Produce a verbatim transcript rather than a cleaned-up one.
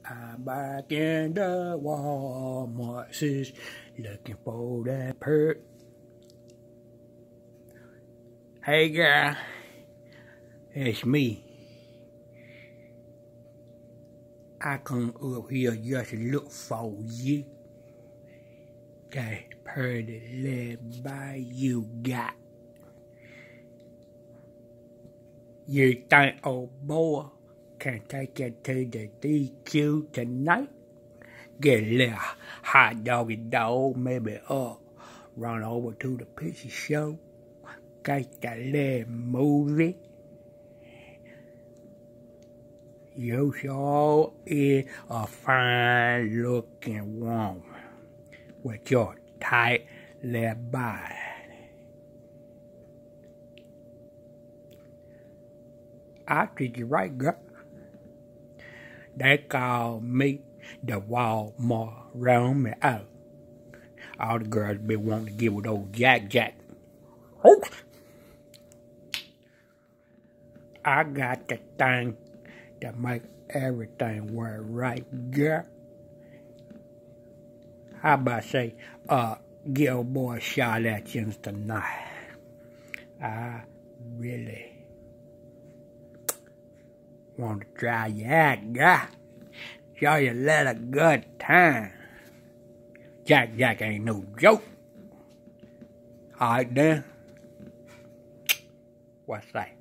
I'm back in the Walmart, sis, looking for that perk. Hey girl, it's me. I come up here just to look for you. That pretty little boy you got. You think old boy can take you to the D Q tonight? Get a little hot doggy dog, maybe up. Run over to the picture show. Get that little movie. You sure is a fine looking woman with your tight little body. I treat you right, girl. They call me the Walmart Romeo. All the girls be wanting to get with old Jack Jack. Oh. I got the thing to make everything work right, girl. How about say, uh, get old boy a shot at you tonight? I really want to try you out, girl. Show you a little good time. Jack Jack ain't no joke. All right then. What's that?